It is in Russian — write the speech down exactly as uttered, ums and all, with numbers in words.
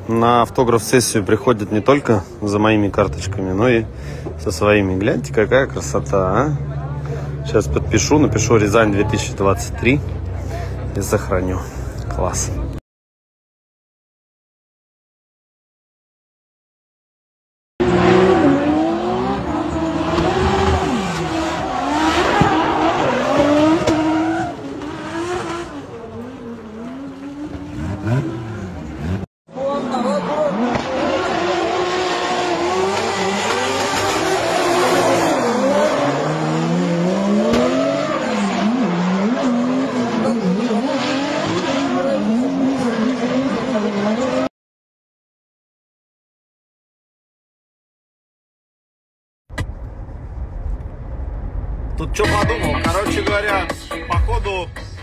на автограф-сессию приходят не только за моими карточками, но и со своими. Гляньте, какая красота, а? Сейчас подпишу, напишу Рязань две тысячи двадцать три и сохраню. Класс. Тут что подумал? Короче говоря, походу